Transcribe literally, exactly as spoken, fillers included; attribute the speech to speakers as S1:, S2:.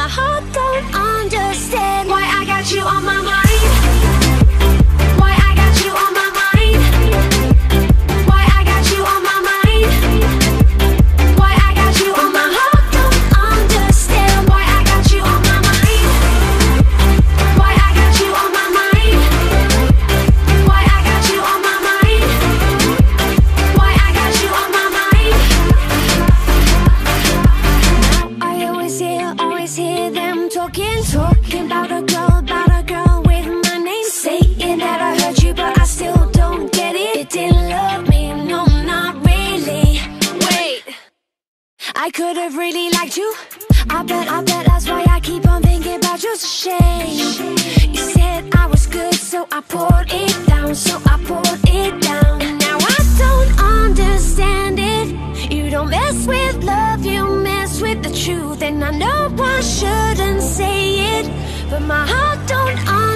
S1: my heart don't understand why I got you on my mind. Why I got you on my mind. Why I got you on my mind. Why I got you on my heart don't understand why I got you on my mind. Why I got you on my mind. Why I got you on my mind. Why I got you on my mind. Now I always hear, always hear them talking, talking about a girl, about a girl with my name, saying that I heard you, but I still don't get it. It didn't love me, no, not really. Wait, I could have really liked you. I bet, I bet that's why I keep on thinking about you. It's a shame. You said I was good, so I poured it down, so I poured it down. And now I don't understand it. You don't mess with love, you mess with the truth. And I know I shouldn't say it, but my heart don't understand.